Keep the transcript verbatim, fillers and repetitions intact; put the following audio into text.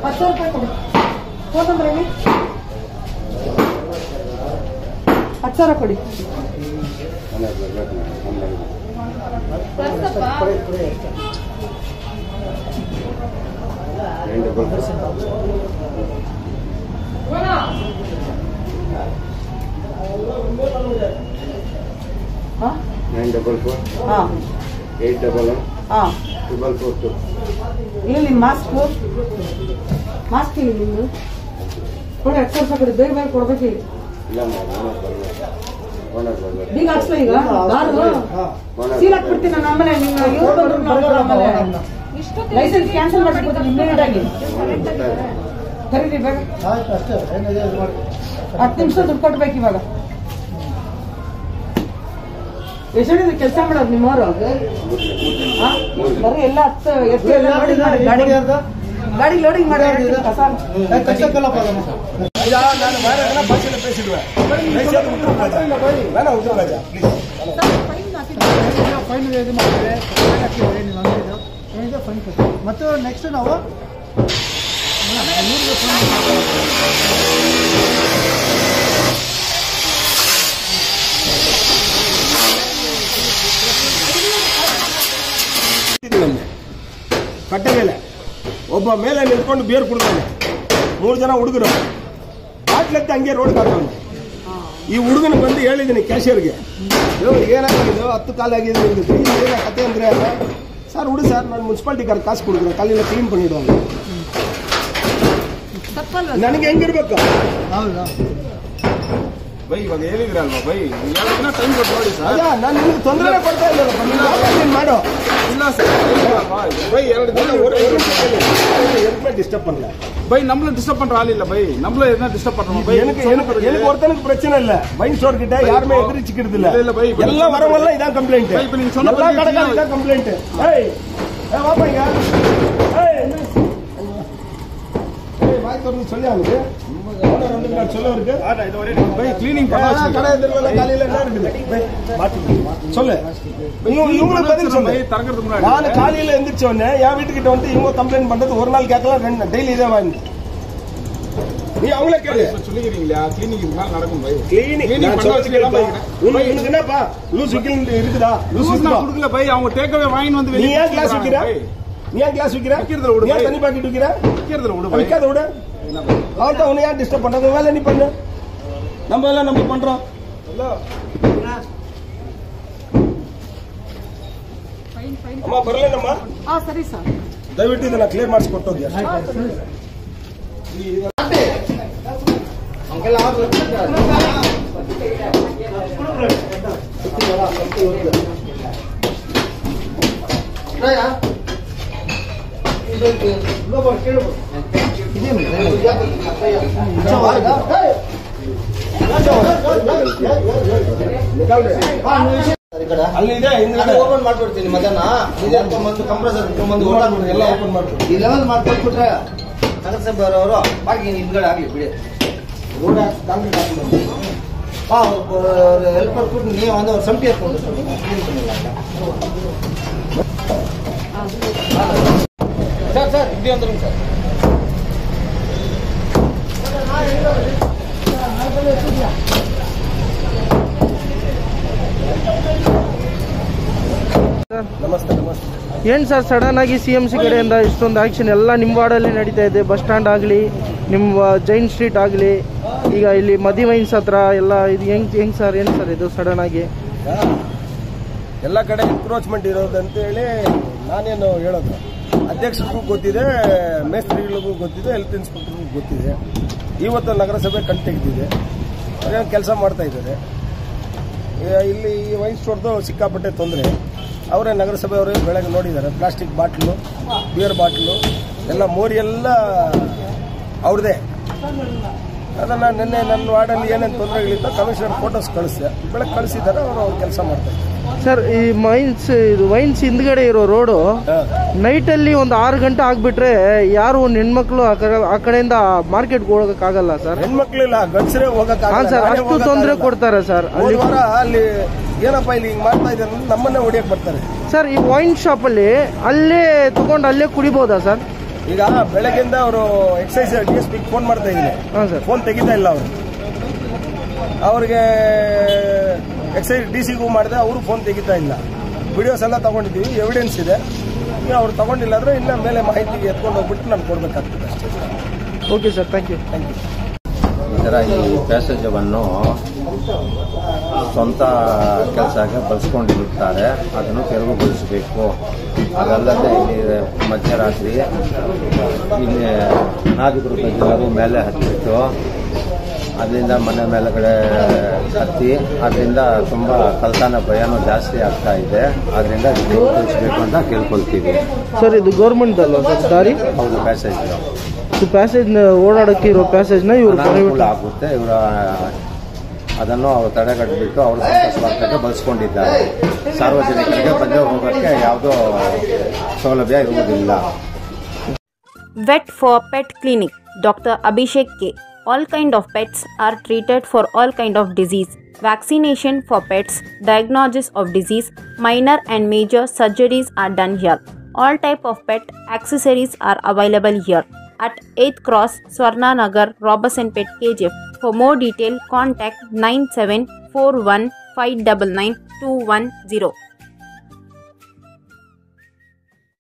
ಹತ್ತು ಸಾವಿರ ರೂಪಾಯಿ ಕೊಡಿ. ಫೋನ್ ನಂಬರ್ ಹೇಳಿ. ಹತ್ತು ಸಾವಿರ ಕೊಡಿ. ನೈನ್ ಡಬಲ್ ಫೋರ್ ಹಾಂ ಏಟ್ ಡಬಲ್ ಒನ್ ಹಾಂ ಟ್ರಿಬಲ್ ಫೋರ್ ಟು. ಇಲ್ಲ ನಿಮ್ಮ ಮಾಸ್ಕು ಮಾಸ್ಕ್ ಇಲ್ಲ ನಿಮ್ದು ಕೊಡಿ. ಹತ್ತು ಸಾವಿರ ರೂಪಾಯಿ ಕೊಡಿ. ಬೇಗ ಬೇಗ ಕೊಡ್ಬೇಕು. ಈಗ ಬೀಗ ಹಾಕ್ಸ್ಲ. ಈಗ ಸೀಲ್ ಹಾಕ್ಬಿಡ್ತೀನಿ ನಾನು. ಆಮೇಲೆ ನಿಮ್ಮ ಇವ್ರು ಬಂದ್ರು ಆಮೇಲೆ ಲೈಸೆನ್ಸ್ ಕ್ಯಾನ್ಸಲ್ ಮಾಡಿಬಿಡ್ತೀನಿ ಇಮಿಡಿಯೇಟ್ ಆಗಿ. ಕರೀರಿ ಬೇಗ. ಹತ್ತು ನಿಮಿಷ ದುಡ್ಡು ಕೊಡ್ಬೇಕು ಇವಾಗ. ಎಷ್ಟು ಕೆಲಸ ಮಾಡೋದು ನಿಮ್ಮವರು? ಬರೀ ಎಲ್ಲ ಹತ್ತು ಎಷ್ಟು ಲೋಡಿಂಗ್ ಮಾಡಿ ಗಾಡಿ ಗಾಡಿ ಲೋಡಿಂಗ್ ಮಾಡಿ ಮತ್ತು ನೆಕ್ಸ್ಟ್ ನಾವು ಕಟ್ಟೆ ಮೇಲೆ ಒಬ್ಬ ಮೇಲೆ ನಿಂತ್ಕೊಂಡು ಬಿಯರ್ ಕುಡ್ತಾನೆ. ಮೂರು ಜನ ಹುಡುಗರು ಬಾಟ್ಲತ್ತೆ ಹಂಗೆ ರೋಡ್ ಹಾಕೋನು. ಈ ಹುಡುಗನ ಬಂದು ಹೇಳಿದ್ದೀನಿ ಕ್ಯಾಶಿಯರ್ಗೆ, ಏನಾಗಿದ್ದು ಹತ್ತು ಕಾಲು ಆಗಿದೆ ಏನ ಕತೆ ಅಂದ್ರೆ ಸರ್ ಹುಡುಗ ಸರ್ ನಾನು ಮುನ್ಸಿಪಾಲಿಟಿ ಕಾರ್ ಕಾಸು ಕೊಡಿದ್ರೆ ಕಾಲೆಲ್ಲ ಕ್ಲೀನ್ பண்ணிடுவாங்க. ನನಗೆ ಹೆಂಗಿರ್ಬೇಕು? ಹೌದಾ ಬೈ ಇವಾಗ ಹೇಳಿದ್ರಿ ಅಲ್ವಾ ಬೈ, ಎರಡು ದಿನ ಟೈಮ್ ಕೊಟ್ಟು ನೋಡಿ ಸರ್. ನಾನು ನಿಮ್ಗೆ ತೊಂದರೆ ಕೊಡ್ತಾ ಇಲ್ಲ ಮಾಡೋ ಇಲ್ಲ ಸರ್ ಬೈ. ಎರಡು ದಿನ எதுவுமே டிஸ்டர்ப் பண்ணல பை. நம்மள டிஸ்டர்ப் பண்ற ஆள் இல்ல பை. நம்மள என்ன டிஸ்டர்ப் பண்றோம் பை. எனக்கு எனக்கு எனக்கு ஒருத்தனுக்கு பிரச்சனை இல்ல. வைன் ஸ்டோர் கிட்ட யாருமே எதிரிச்சிக்கிறது இல்ல. இல்ல பை எல்லாம் வரவங்க இதான் கம்ப்ளைண்ட். பை இப்ப நீங்க சொன்ன எல்லா கடைக்காரங்க இதான் கம்ப்ளைண்ட். ஏய் ஏய் வாப்பா இங்க. ஏய் ஏய் வாய் திறந்து சொல்லி அவனுக்கு ஓனர் வந்து நான் சொல்ல இருக்கு. ஆடா இது வரை பை க்ளீனிங் பண்ணா கடை எதிர்வல காலையில என்ன இருக்குது பை மாத்தி சொல்லு. இவங்க பதில் சொல்லு. தரங்கிறதுக்கு முன்னாடி நான் காலையில எந்திரிச்ச உடனே என் வீட்டுக்கிட்ட வந்து இவங்க கம்ப்ளைண்ட் பண்றது ஒரு நாள் கேட்கலாம், ரெண்டு டெய்லி இதே வாங்கி நீ அவங்களே கேளு. சொல்லிக்கிறீங்களா கிளீனிங் மேல நடக்கும் பை. கிளீனிங் கிளீனிங் பண்ண வச்சுக்கலாம் பை. உங்களுக்கு என்னப்பா லூஸ் விக்கிங் இருக்குதா? லூஸ் நான் கொடுக்கல பை. அவங்க டேக்அவே வாங்கி வந்து நீ ஏன் கிளாஸ் விக்கிற? நீ ஏன் கிளாஸ் விக்கிற? விக்கிறதுல விடு. ஏன் தண்ணி பாக்கெட் விக்கிற? விக்கிறதுல விடு. விக்காத விடு. அவர்தான் உன்னை ஏன் டிஸ்டர்ப் பண்றது? வேலை நீ பண்ணு. நம்ம எல்லாம் நம்ம பண்றோம். ಅಮ್ಮ ಬರಲೇನಮ್ಮ? ಹಾಂ ಸರಿ ಸರ್. ದಯವಿಟ್ಟು ಇದನ್ನ ಕ್ಲಿಯರ್ ಮಾಡಿಸ್ಕೊಟ್ಟೋಗಿ. ಅಲ್ಲಿದೆ ಓಪನ್ ಮಾಡ್ಕೊಡ್ತೀನಿ. ಮಧ್ಯಾಹ್ನ ಕಂಪ್ರೆಸರ್ ಎಲ್ಲ ಓಪನ್ ಮಾಡ್ಕೊಡ್ತೀನಿ. ಈ ಲೆವೆಲ್ ಮಾಡ್ಕೊಟ್ಬಿಟ್ರೆ ನಗರಸಭೆ ಅವರು ಬಾಕಿ ಹಿಂದ್ಗಡೆ ಆಗ್ಲಿ ಬಿಡಿ. ರೋಡ್ ಕಾಂಕ್ರೀಟ್ ಹಾಕೊಂಡು ಹೆಲ್ಪರ್ ಕೊಟ್ಟು ನೀವು ಒಂದು ಅವ್ರು ಸಂಪಿ ಹಾಕೊಂಡು ಸರ್ ಸರ್ ಇದೇ ಅಂದ್ರೆ ಸರ್ ನಮಸ್ತೆ ನಮಸ್ತೆ. ಏನು ಸರ್ ಸಡನ್ ಆಗಿ ಸಿ ಎಮ್ ಸಿ ಕಡೆಯಿಂದ ಇಷ್ಟೊಂದು ಆ್ಯಕ್ಷನ್ ಎಲ್ಲ ನಿಮ್ಮ ವಾರ್ಡಲ್ಲಿ ನಡೀತಾ ಇದೆ. ಬಸ್ ಸ್ಟ್ಯಾಂಡ್ ಆಗಲಿ ನಿಮ್ಮ ಜೈನ್ ಸ್ಟ್ರೀಟ್ ಆಗಲಿ ಈಗ ಇಲ್ಲಿ ಮದಿ ವೈನ್ಸ್ ಹತ್ರ ಎಲ್ಲ ಇದು ಹೆಂಗೆ ಹೆಂಗೆ ಸರ್ ಏನು ಸರ್ ಇದು ಸಡನ್ ಆಗಿ ಎಲ್ಲ ಕಡೆ ಎನ್ಕ್ರೋಚ್ಮೆಂಟ್ ಇರೋದು ಅಂತೇಳಿ ನಾನೇನು ಹೇಳೋದು. ಅಧ್ಯಕ್ಷರಿಗೂ ಗೊತ್ತಿದೆ, ಮೇಸ್ತ್ರಿಗಳಿಗೂ ಗೊತ್ತಿದೆ, ಹೆಲ್ತ್ ಇನ್ಸ್ಪೆಕ್ಟರ್ಗೂ ಗೊತ್ತಿದೆ. ಇವತ್ತು ನಗರಸಭೆ ಕಣ್ ತೆಗೆದಿದೆ, ಕೆಲಸ ಮಾಡ್ತಾ ಇದ್ದಾರೆ. ಇಲ್ಲಿ ಈ ವೈನ್ ಸ್ಟೋರ್ದು ಸಿಕ್ಕಾಪಟ್ಟೆ ತೊಂದರೆ. ಅವರೇ ನಗರಸಭೆಯವರೇ ಬೆಳಗ್ಗೆ ನೋಡಿದ್ದಾರೆ. ಪ್ಲಾಸ್ಟಿಕ್ ಬಾಟ್ಲು, ಬಿಯರ್ ಬಾಟ್ಲು ಎಲ್ಲ ಮೋರಿ ಎಲ್ಲ ಅವ್ರದ್ದೇ. ಅದನ್ನು ನಿನ್ನೆ ನನ್ನ ವಾರ್ಡಲ್ಲಿ ಏನೇನು ತೊಂದರೆಗಳಿತ್ತು ಕಮಿಷನರ್ ಫೋಟೋಸ್ ಕಳಿಸಿದೆ, ಬೆಳಗ್ಗೆ ಕಳಿಸಿದ್ದಾರೆ. ಅವರು ಅವ್ರು ಕೆಲಸ ಮಾಡ್ತಾರೆ. ಸರ್ ಈ ವೈನ್ಸ್ ಇದು ವೈನ್ಸ್ ಹಿಂದ್ಗಡೆ ಇರೋ ರೋಡು ನೈಟಲ್ಲಿ ಒಂದು ಆರು ಗಂಟೆ ಆಗ್ಬಿಟ್ರೆ ಯಾರು ಒಂದು ಹೆಣ್ಮಕ್ಳು ಆ ಕಡೆಯಿಂದ ಮಾರ್ಕೆಟ್ಗೆ ಹೋಗಕ್ಕಾಗಲ್ಲ ಸರ್. ಹೆಣ್ಮಕ್ಳಿಲ್ಲ, ಗಂಡಸರೇ ಹೋಗಕ್ಕಾಗಲ್ಲ ಸರ್. ಅಷ್ಟು ತೊಂದರೆ ಕೊಡ್ತಾರೆ ಸರ್. ಅಲ್ಲಿ ವಾರ ಅಲ್ಲಿ ಏನಪ್ಪ ಇಲ್ಲಿ ಹಿಂಗೆ ಮಾಡ್ತಾ ಇದ್ದಾರೆ ನಮ್ಮನ್ನೇ ಹೊಡಿಯಕ್ಕೆ ಬರ್ತಾರೆ ಸರ್. ಈ ವೈನ್ ಶಾಪಲ್ಲಿ ಅಲ್ಲೇ ತಗೊಂಡು ಅಲ್ಲೇ ಕುಡಿಬೋದಾ ಸರ್? ಈಗ ಬೆಳಗ್ಗೆಯಿಂದ ಅವರು ಎಕ್ಸೈಸ್ ಡಿ ಎಸ್ ಪಿಗೆ ಫೋನ್ ಮಾಡ್ತಾ ಇದ್ದೀನಿ. ಹಾಂ ಸರ್. ಫೋನ್ ತೆಗಿತಾ ಇಲ್ಲ ಅವರು. ಅವ್ರಿಗೆ ಎಕ್ಸೈಸ್ ಡಿ ಸಿಗೂ ಮಾಡಿದೆ, ಅವರು ಫೋನ್ ತೆಗಿತಾ ಇಲ್ಲ. ವಿಡಿಯೋಸ್ ಎಲ್ಲ ತಗೊಂಡಿದ್ದೀವಿ, ಎವಿಡೆನ್ಸ್ ಇದೆ. ಅವ್ರು ತಗೊಂಡಿಲ್ಲ ಅಂದ್ರೆ ಇನ್ನ ಮೇಲೆ ಮಾಹಿತಿಗೆ ಎತ್ಕೊಂಡು ಹೋಗ್ಬಿಟ್ಟು ನಾನು ಕೊಡಬೇಕಾಗ್ತದೆ ಅಷ್ಟೇ. Okay sir, thank you. Thank you. ಈ ಥರ ಈ ಪ್ಯಾಸೇಜವನ್ನು ಸ್ವಂತ ಕೆಲಸಕ್ಕೆ ಬಳಸ್ಕೊಂಡಿರುತ್ತಾರೆ, ಅದನ್ನು ತೆರವುಗೊಳಿಸಬೇಕು. ಅದಲ್ಲದೆ ಇಲ್ಲಿ ಮಧ್ಯರಾತ್ರಿ ಇಲ್ಲಿ ಅನಾಧಿಕೃತ ಜನರು ಮೇಲೆ ಹತ್ತಿಬಿಟ್ಟು ಅದರಿಂದ ಮನೆ ಮೇಲೆಗಡೆ ಹತ್ತಿ ಅದರಿಂದ ತುಂಬ ಕಳ್ತನ ಭಯನೂ ಜಾಸ್ತಿ ಆಗ್ತಾ ಇದೆ. ಅದರಿಂದ ತೆರವುಗೊಳಿಸಬೇಕು ಅಂತ ಕೇಳ್ಕೊಳ್ತೀವಿ. ಸರ್, ಇದು ಗೌರ್ಮೆಂಟ್ ಅಲ್ವಾ ಸರ್ ದಾರಿ? ಹೌದು, ಪ್ಯಾಸೇಜ್ ಪ್ಯಾಸೇಜ್ ಓಡಾಡಕ್ಕೆ ಇರೋ ಪ್ಯಾಸೇಜ್ನ ಇವರು ಅನುಕೂಲ ಆಗುತ್ತೆ. ಇವರ ಅದನ್ನು ಅವರು ತಡೆಗಟ್ಟಿಬಿಟ್ಟು ಅವರು ಸ್ವಂತ ಸ್ವಾರ್ಥಕ್ಕೆ ಬಳಸ್ಕೊಂಡಿದ್ದಾರೆ. ಸಾರ್ವಜನಿಕರಿಗೆ ಬಂದು ಹೋಗೋಕ್ಕೆ ಯಾವುದೋ ಸೌಲಭ್ಯ ಇರುವುದಿಲ್ಲ. Vet for Pet Clinic, Doctor Abhishek K. All kind of pets are treated for all kind of disease. Vaccination for pets, diagnosis of disease, minor and major surgeries are done here. All type of pet accessories are available here at eighth Cross, Swarna Nagar, Robertson Pet K G F. For more detail, contact nine seven four one five nine nine two one zero.